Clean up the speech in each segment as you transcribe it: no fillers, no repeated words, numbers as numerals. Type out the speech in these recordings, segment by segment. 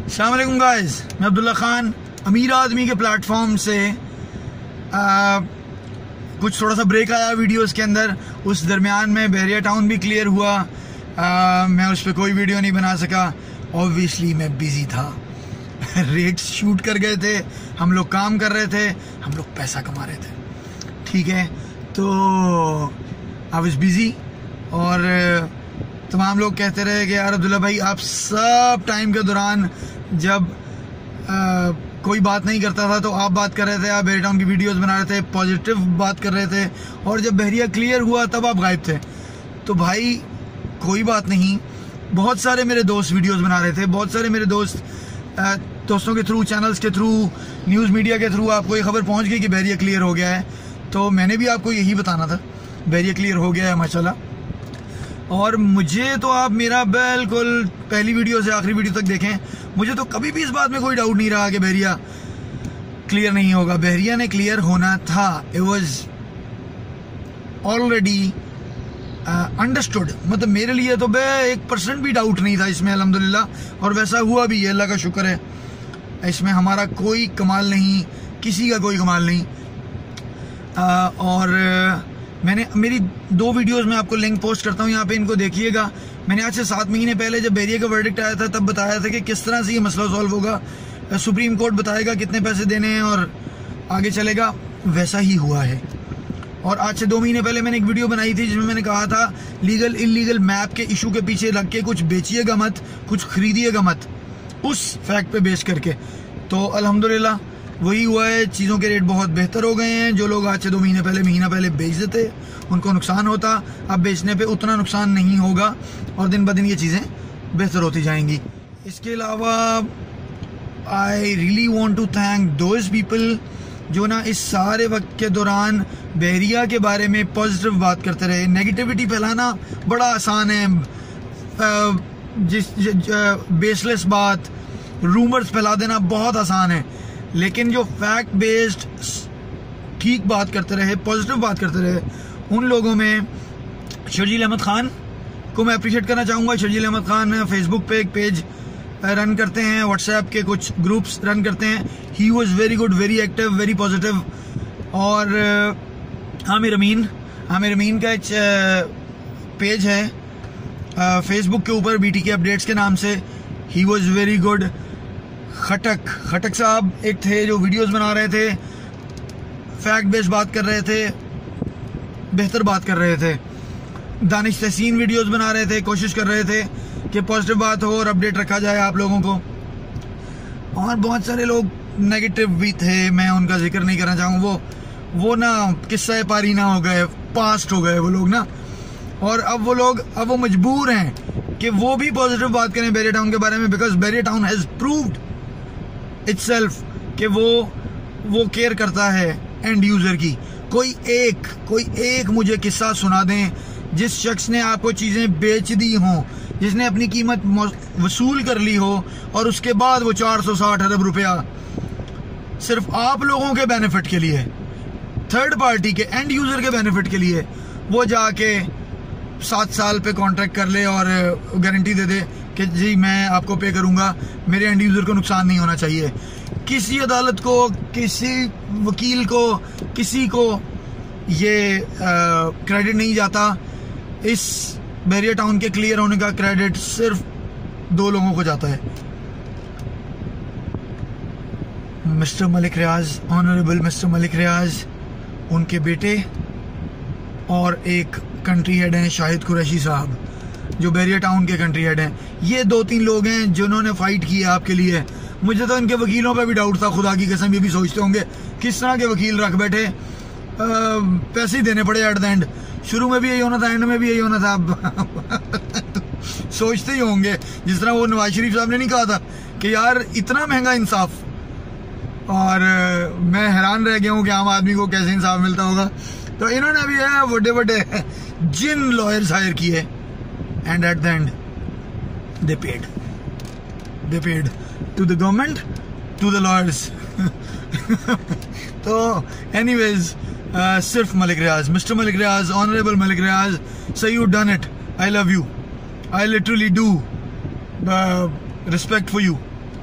अस्सलाम वालेकुम गाइस, मैं अब्दुल्ला खान अमीर आदमी के प्लेटफॉर्म से कुछ थोड़ा सा ब्रेक आया वीडियोस के अंदर। उस दरमियान में बहरिया टाउन भी क्लियर हुआ। मैं उस पर कोई वीडियो नहीं बना सका। ऑब्वियसली मैं बिजी था। रेट्स शूट कर गए थे, हम लोग काम कर रहे थे, हम लोग पैसा कमा रहे थे, ठीक है। तो आई वाज बिजी और तमाम लोग कहते रहे कि यार अब्दुल्ला भाई, आप सब टाइम के दौरान जब कोई बात नहीं करता था तो आप बात कर रहे थे, आप बहरिया टाउन की वीडियोस बना रहे थे, पॉजिटिव बात कर रहे थे, और जब बहरिया क्लियर हुआ तब आप गायब थे। तो भाई कोई बात नहीं, बहुत सारे मेरे दोस्त वीडियोस बना रहे थे, बहुत सारे मेरे दोस्तों के थ्रू, चैनल्स के थ्रू, न्यूज़ मीडिया के थ्रू आपको ये खबर पहुंच गई कि बहरिया क्लियर हो गया है। तो मैंने भी आपको यही बताना था, बहरिया क्लियर हो गया है माशाल्लाह। और मुझे तो आप मेरा बिल्कुल पहली वीडियो से आखिरी वीडियो तक देखें, मुझे तो कभी भी इस बात में कोई डाउट नहीं रहा कि बहरिया क्लियर नहीं होगा। बहरिया ने क्लियर होना था, इट वाज ऑलरेडी अंडरस्टूड। मतलब मेरे लिए तो 1% भी डाउट नहीं था इसमें, अल्हम्दुलिल्लाह। और वैसा हुआ भी है, अल्लाह का शुक्र है। इसमें हमारा कोई कमाल नहीं, किसी का कोई कमाल नहीं। और मैंने मेरी 2 वीडियोस में आपको लिंक पोस्ट करता हूँ, यहाँ पे इनको देखिएगा। मैंने आज से 7 महीने पहले जब बहरिया का वर्डिक्ट आया था तब बताया था कि किस तरह से ये मसला सॉल्व होगा, सुप्रीम कोर्ट बताएगा कितने पैसे देने हैं और आगे चलेगा। वैसा ही हुआ है। और आज से 2 महीने पहले मैंने एक वीडियो बनाई थी जिसमें मैंने कहा था लीगल इलीगल मैप के इशू के पीछे लग के कुछ बेचिएगा मत, कुछ खरीदिएगा मत, उस फैक्ट पे बेस करके। तो अल्हम्दुलिल्लाह वही हुआ है। चीज़ों के रेट बहुत बेहतर हो गए हैं। जो लोग आज से 2 महीने पहले, महीना पहले बेच देते, उनको नुकसान होता, अब बेचने पे उतना नुकसान नहीं होगा और दिन ब दिन ये चीज़ें बेहतर होती जाएंगी। इसके अलावा I really want to thank those people जो ना इस सारे वक्त के दौरान बहरिया के बारे में पॉजिटिव बात करते रहे। नेगेटिविटी फैलाना बड़ा आसान है, बेसलेस बात, रूमर्स फैला देना बहुत आसान है, लेकिन जो फैक्ट बेस्ड ठीक बात करते रहे, पॉजिटिव बात करते रहे, उन लोगों में शर्जील अहमद खान को मैं अप्रिशिएट करना चाहूँगा। शर्जील अहमद खान फेसबुक पे एक पेज रन करते हैं, व्हाट्सएप के कुछ ग्रुप्स रन करते हैं। He was very good, very active, very positive. और आमिर अमीन का एक पेज है फेसबुक के ऊपर बीटी के अपडेट्स के नाम से। He was very good. Khattak Sahab एक थे जो वीडियोस बना रहे थे, फैक्ट बेस्ड बात कर रहे थे, बेहतर बात कर रहे थे। दानिश तहसीन वीडियोस बना रहे थे, कोशिश कर रहे थे कि पॉजिटिव बात हो और अपडेट रखा जाए आप लोगों को। और बहुत सारे लोग नेगेटिव भी थे, मैं उनका जिक्र नहीं करना चाहूँगा। वो ना किस्सा पारी ना हो गए, पास्ट हो गए वो लोग ना। और अब वो मजबूर हैं कि वो भी पॉजिटिव बात करें बहरिया टाउन के बारे में, because Bahria town has proved itself कि वो केयर करता है एंड यूज़र की। कोई एक मुझे किस्सा सुना दें जिस शख्स ने आपको चीज़ें बेच दी हों, जिसने अपनी कीमत वसूल कर ली हो और उसके बाद वो 460 अरब रुपया सिर्फ आप लोगों के बेनिफिट के लिए, थर्ड पार्टी के एंड यूज़र के बेनिफिट के लिए, वो जाके 7 साल पे कॉन्ट्रैक्ट कर ले और गारंटी दे दे कि जी मैं आपको पे करूंगा, मेरे एंड यूज़र को नुकसान नहीं होना चाहिए। किसी अदालत को, किसी वकील को, किसी को ये क्रेडिट नहीं जाता। इस बहरिया टाउन के क्लियर होने का क्रेडिट सिर्फ 2 लोगों को जाता है, mister Malik Riaz, honourable mister Malik Riaz, उनके बेटे, और एक कंट्री हेड हैं शाहिद कुरैशी साहब जो बहरिया टाउन के कंट्री हेड हैं। ये 2-3 लोग हैं जिन्होंने फाइट की है आपके लिए। मुझे तो इनके वकीलों पे भी डाउट था, खुदा की कसम। ये भी सोचते होंगे किस तरह के वकील रख बैठे, पैसे ही देने पड़े एट द एंड। शुरू में भी यही होना था, एंड में भी यही होना था। अब सोचते ही होंगे जिस तरह वो नवाज शरीफ साहब ने नहीं कहा था कि यार इतना महंगा इंसाफ। और मैं हैरान रह गया हूँ कि आम आदमी को कैसे इंसाफ मिलता होगा। तो इन्होंने भी है बड़े जिन लॉयर्स हायर किए, and at the end they paid to the government, to the lawyers. तो एनीवेज सिर्फ Malik Riaz, mister Malik Riaz, honourable Malik Riaz, so you done it, I love you, I literally do, respect for you.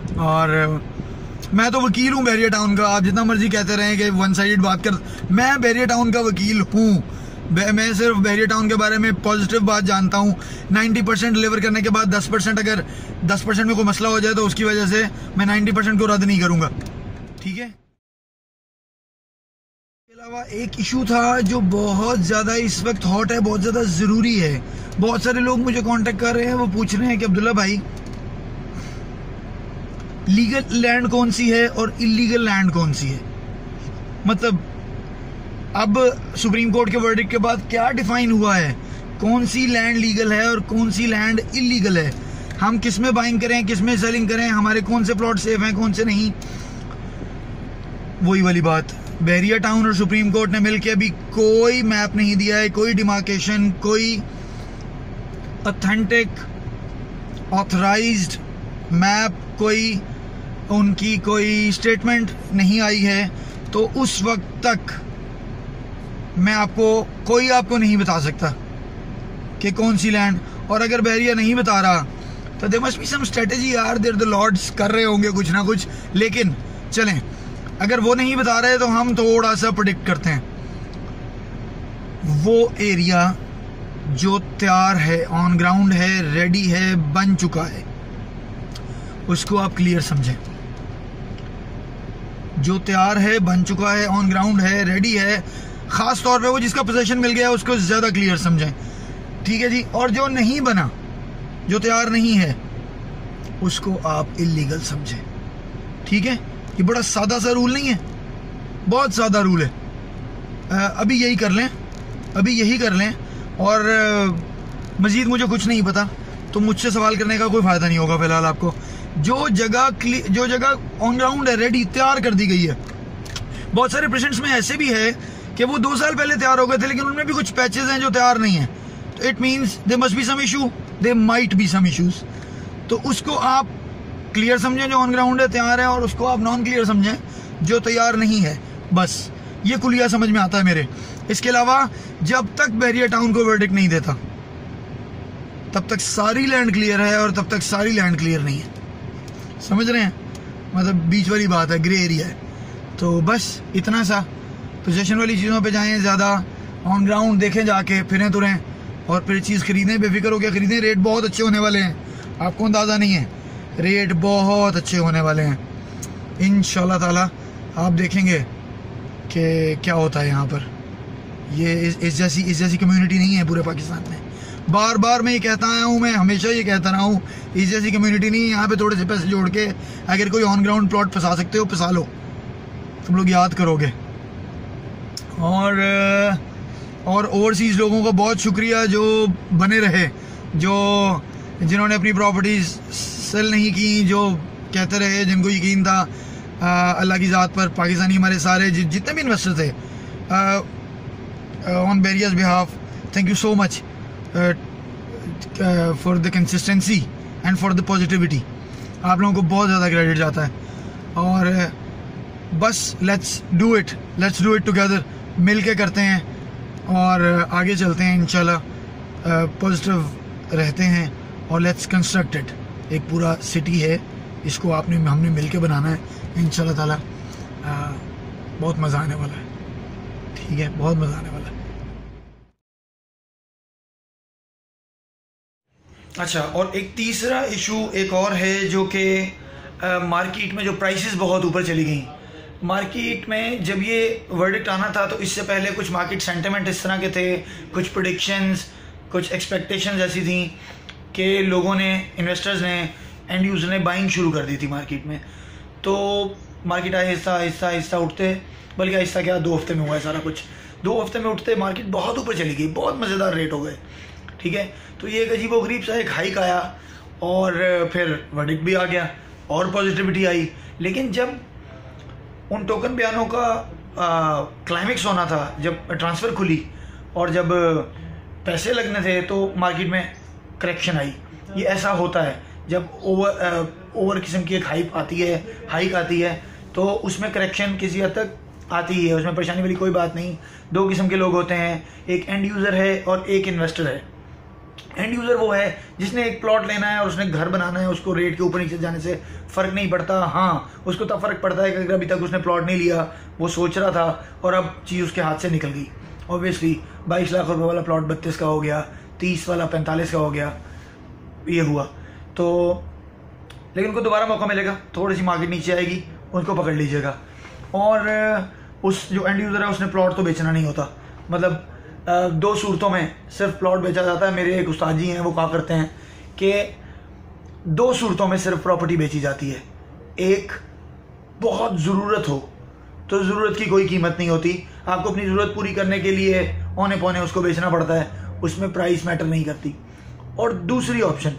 और मैं तो वकील हूँ बहरिया टाउन का। आप जितना मर्जी कहते रहें कि वन साइड बात कर, मैं बहरिया टाउन का वकील हूँ। मैं सिर्फ बहरिया टाउन के बारे में पॉजिटिव बात जानता हूँ। 90% डिलीवर करने के बाद 10% अगर 10% में कोई मसला हो जाए तो उसकी वजह से मैं 90% को रद्द नहीं करूँगा, ठीक है। इसके अलावा एक इशू था जो बहुत ज़्यादा इस वक्त हॉट है, बहुत ज़्यादा ज़रूरी है। बहुत सारे लोग मुझे कांटेक्ट कर रहे हैं, वो पूछ रहे हैं कि अब्दुल्ला भाई लीगल लैंड कौन सी है और इलीगल लैंड कौन सी है। मतलब अब सुप्रीम कोर्ट के वर्डिक्ट के बाद क्या डिफाइन हुआ है, कौन सी लैंड लीगल है और कौन सी लैंड इलीगल है, हम किस में बाइंग करें, किस में सेलिंग करें, हमारे कौन से प्लॉट सेफ हैं, कौन से नहीं। वही वाली बात, बहरिया टाउन और सुप्रीम कोर्ट ने मिलकर अभी कोई मैप नहीं दिया है, कोई डिमार्केशन, कोई ऑथेंटिक ऑथराइज्ड मैप, कोई उनकी कोई स्टेटमेंट नहीं आई है। तो उस वक्त तक मैं कोई आपको नहीं बता सकता कि कौन सी लैंड। और अगर बहरिया नहीं बता रहा तो there must be some strategy यार, देयर द लॉर्ड्स कर रहे होंगे कुछ ना कुछ। लेकिन चलें, अगर वो नहीं बता रहे तो हम थोड़ा सा प्रेडिक्ट करते हैं। वो एरिया जो तैयार है, ऑन ग्राउंड है, रेडी है, बन चुका है, उसको आप क्लियर समझें। जो तैयार है, बन चुका है, ऑन ग्राउंड है, रेडी है, खास तौर पे वो जिसका पोजीशन मिल गया उसको ज़्यादा क्लियर समझें, ठीक है जी। और जो नहीं बना, जो तैयार नहीं है, उसको आप इलीगल समझें, ठीक है। ये बड़ा सादा सा रूल नहीं है, बहुत सादा रूल है। अभी यही कर लें, अभी यही कर लें, और मज़ीद मुझे कुछ नहीं पता तो मुझसे सवाल करने का कोई फ़ायदा नहीं होगा फ़िलहाल आपको। जो जगह ऑन ग्राउंड है, रेडी, तैयार कर दी गई है। बहुत सारे पेशेंट्स में ऐसे भी है कि वो 2 साल पहले तैयार हो गए थे, लेकिन उनमें भी कुछ पैचेस हैं जो तैयार नहीं है। तो it means they must be some issue, they might be some issues. तो उसको आप क्लियर समझें जो ऑन ग्राउंड है, तैयार है, और उसको आप नॉन क्लियर समझें जो तैयार नहीं है। बस ये कुलिया समझ में आता है मेरे। इसके अलावा जब तक बहरिया टाउन को वर्डिक्ट नहीं देता तब तक सारी लैंड क्लियर है और तब तक सारी लैंड क्लियर नहीं है। समझ रहे हैं, मतलब बीच वाली बात है, ग्रे एरिया है। तो बस इतना सा, पोजीशन वाली चीज़ों पे जाएं, ज़्यादा ऑन ग्राउंड देखें, जाके फिरें तुरें और फिर चीज़ खरीदें, बेफिक्र होकर खरीदें। रेट बहुत अच्छे होने वाले हैं, आपको अंदाज़ा नहीं है, रेट बहुत अच्छे होने वाले हैं इंशाल्लाह ताला। आप देखेंगे कि क्या होता है यहाँ पर। ये इस जैसी कम्युनिटी नहीं है पूरे पाकिस्तान में। बार बार मैं ये कहता आया हूँ, मैं हमेशा ये कहता रहा हूँ, इस जैसी कम्युनिटी नहीं है। यहाँ पे थोड़े से पैसे जोड़ के अगर कोई ऑन ग्राउंड प्लॉट फंसा सकते हो, फंसा लो, तुम लोग याद करोगे। और ओवरसीज़ लोगों का बहुत शुक्रिया जो बने रहे, जिन्होंने अपनी प्रॉपर्टीज़ सेल नहीं की, जो कहते रहे, जिनको यकीन था अल्लाह की ज़ात पर। पाकिस्तानी हमारे सारे जितने भी इन्वेस्टर थे, on Bahria's behalf, thank you so much for the consistency and for the positivity. आप लोगों को बहुत ज़्यादा क्रेडिट जाता है। और बस लेट्स डू इट टुगेदर, मिल के करते हैं और आगे चलते हैं इंशाल्लाह, पॉजिटिव रहते हैं और लेट्स कंस्ट्रक्ट इट। एक पूरा सिटी है, इसको हमने मिल के बनाना है इंशाल्लाह ताला। बहुत मज़ा आने वाला है, ठीक है, बहुत मज़ा आने वाला है। अच्छा, और एक तीसरा इशू एक और है जो कि मार्केट में जो प्राइसेस बहुत ऊपर चली गई। मार्केट में जब ये वर्डिक्ट आना था तो इससे पहले कुछ मार्केट सेंटिमेंट इस तरह के थे, कुछ प्रेडिक्शंस, कुछ एक्सपेक्टेशंस ऐसी थी कि लोगों ने, इन्वेस्टर्स ने, एंड यूज़र ने बाइंग शुरू कर दी थी मार्केट में। तो मार्केट आहिस्ता उठते, बल्कि आहिस्ता क्या 2 हफ्ते में हुआ है सारा कुछ। 2 हफ्ते में उठते मार्केट बहुत ऊपर चली गई, बहुत मज़ेदार रेट हो गए, ठीक है। तो ये एक अजीबोगरीब सा एक हाइक आया और फिर वर्डिक्ट भी आ गया और पॉजिटिविटी आई। लेकिन जब उन टोकन बयानों का क्लाइमेक्स होना था, जब ट्रांसफ़र खुली और जब पैसे लगने थे, तो मार्केट में करेक्शन आई। ये ऐसा होता है जब ओवर किस्म की एक हाइक आती है तो उसमें करेक्शन किसी हद तक आती ही है, उसमें परेशानी वाली कोई बात नहीं। 2 किस्म के लोग होते हैं, एक एंड यूज़र है और एक इन्वेस्टर है, एंड यूज़र वो है जिसने एक प्लॉट लेना है और उसने घर बनाना है, उसको रेट के ऊपर नीचे जाने से फ़र्क नहीं पड़ता। हाँ, उसको तब फ़र्क पड़ता है कि अगर अभी तक उसने प्लॉट नहीं लिया, वो सोच रहा था और अब चीज़ उसके हाथ से निकल गई। ऑब्वियसली 22 लाख रुपए वाला प्लॉट 32 का हो गया, 30 वाला 45 का हो गया, ये हुआ तो। लेकिन उनको दोबारा मौका मिलेगा, थोड़ी सी मार्केट नीचे आएगी, उनको पकड़ लीजिएगा। और उस जो एंड यूज़र है उसने प्लॉट तो बेचना नहीं होता। मतलब 2 सूरतों में सिर्फ प्लॉट बेचा जाता है। मेरे एक उस्ताद जी हैं, वो कहा करते हैं कि 2 सूरतों में सिर्फ प्रॉपर्टी बेची जाती है। एक, बहुत ज़रूरत हो तो ज़रूरत की कोई कीमत नहीं होती, आपको अपनी ज़रूरत पूरी करने के लिए औने पौने उसको बेचना पड़ता है, उसमें प्राइस मैटर नहीं करती। और दूसरी ऑप्शन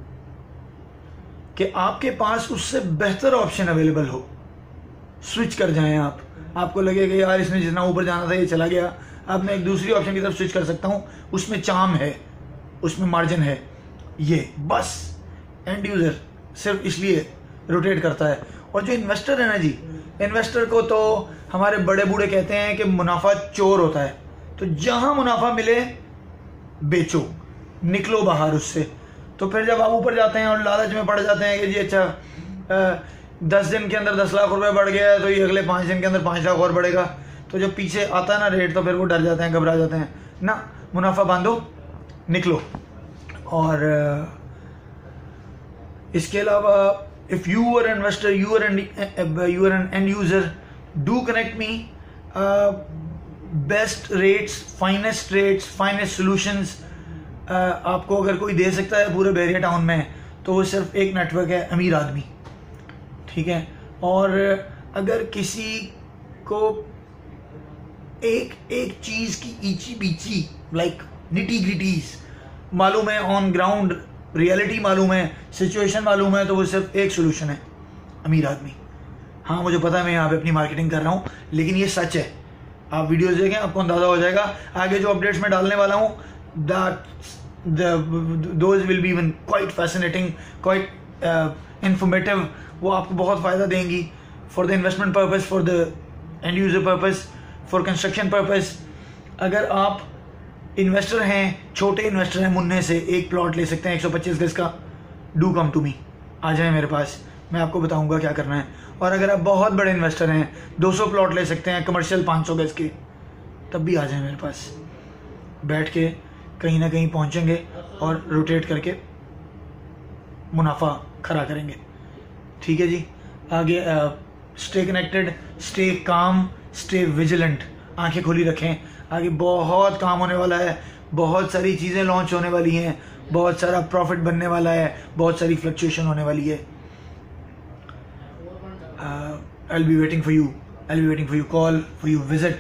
कि आपके पास उससे बेहतर ऑप्शन अवेलेबल हो, स्विच कर जाएं आप, आपको लगे कि यार इसने जितना ऊपर जाना था ये चला गया, अब मैं एक दूसरी ऑप्शन की तरफ स्विच कर सकता हूँ, उसमें चार्म है, उसमें मार्जिन है। ये बस एंड यूज़र सिर्फ इसलिए रोटेट करता है। और जो इन्वेस्टर है ना जी, इन्वेस्टर को तो हमारे बड़े बूढ़े कहते हैं कि मुनाफा चोर होता है। तो जहाँ मुनाफा मिले बेचो, निकलो बाहर उससे। तो फिर जब आप ऊपर जाते हैं और लालच में पड़ जाते हैं कि जी अच्छा 10 दिन के अंदर 10 लाख रुपए बढ़ गया है तो ये अगले 5 दिन के अंदर 5 लाख और बढ़ेगा, तो जब पीछे आता है ना रेट तो फिर वो डर जाते हैं, घबरा जाते हैं ना। मुनाफा बांधो, निकलो। और इसके अलावा if you are investor, you are an end user, do connect me. Best rates, finest solutions आपको अगर कोई दे सकता है पूरे बहरिया टाउन में तो वो सिर्फ एक नेटवर्क है, अमीर आदमी, ठीक है। और अगर किसी को एक चीज़ की ईची बीची लाइक निटी ग्रिटीज मालूम है, ऑन ग्राउंड रियलिटी मालूम है, सिचुएशन मालूम है, तो वो सिर्फ एक सोल्यूशन है, अमीर आदमी। हाँ, मुझे पता है मैं यहाँ पे अपनी मार्केटिंग कर रहा हूँ, लेकिन ये सच है। आप वीडियोस देखें, आपको अंदाज़ा हो जाएगा। आगे जो अपडेट्स मैं डालने वाला हूँ, those will be even quite fascinating, quite informative, वो आपको बहुत फ़ायदा देंगी for the investment purpose, for the end user purpose, for construction purpose. अगर आप इन्वेस्टर हैं, छोटे इन्वेस्टर हैं, मुन्ने से एक प्लॉट ले सकते हैं 125 गज का, डू कम टू मी, आ जाएं मेरे पास, मैं आपको बताऊंगा क्या करना है। और अगर आप बहुत बड़े इन्वेस्टर हैं, 200 प्लॉट ले सकते हैं कमर्शियल 500 गज के, तब भी आ जाएं मेरे पास। बैठ के कहीं ना कहीं पहुंचेंगे और रोटेट करके मुनाफा खड़ा करेंगे, ठीक है जी। आगे stay connected, stay calm, stay vigilant, आंखें खुली रखें। आगे बहुत काम होने वाला है, बहुत सारी चीज़ें लॉन्च होने वाली हैं, बहुत सारा प्रॉफिट बनने वाला है, बहुत सारी फ्लक्चुएशन होने वाली है। I'll be waiting for you, call for you, visit।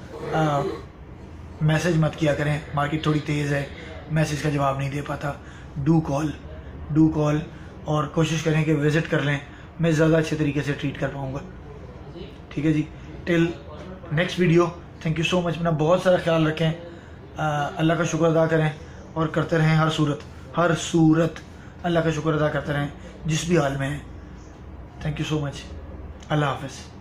Message मत किया करें, मार्केट थोड़ी तेज़ है, मैसेज का जवाब नहीं दे पाता। डू कॉल और कोशिश करें कि विज़िट कर लें, मैं ज़्यादा अच्छे तरीके से ट्रीट कर पाऊँगा, ठीक है जी। Till next video, thank you so much. अपना बहुत सारा ख्याल रखें, अल्लाह का शुक्र अदा करें और करते रहें हर सूरत अल्लाह का शुक्र अदा करते रहें जिस भी हाल में हैं। थैंक यू सो मच, अल्लाह हाफ़िज़।